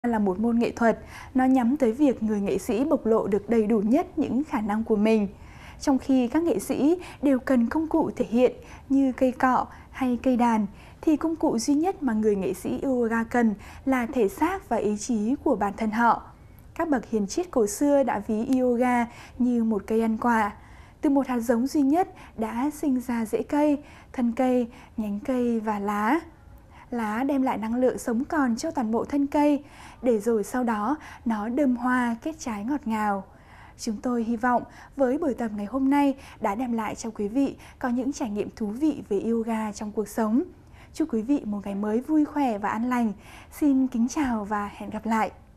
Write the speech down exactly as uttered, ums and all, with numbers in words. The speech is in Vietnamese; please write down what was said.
Là một môn nghệ thuật, nó nhắm tới việc người nghệ sĩ bộc lộ được đầy đủ nhất những khả năng của mình. Trong khi các nghệ sĩ đều cần công cụ thể hiện như cây cọ hay cây đàn, thì công cụ duy nhất mà người nghệ sĩ yoga cần là thể xác và ý chí của bản thân họ. Các bậc hiền triết cổ xưa đã ví yoga như một cây ăn quả. Từ một hạt giống duy nhất đã sinh ra rễ cây, thân cây, nhánh cây và lá. Lá đem lại năng lượng sống còn cho toàn bộ thân cây, để rồi sau đó nó đơm hoa kết trái ngọt ngào. Chúng tôi hy vọng với buổi tập ngày hôm nay đã đem lại cho quý vị có những trải nghiệm thú vị về yoga trong cuộc sống. Chúc quý vị một ngày mới vui khỏe và an lành. Xin kính chào và hẹn gặp lại!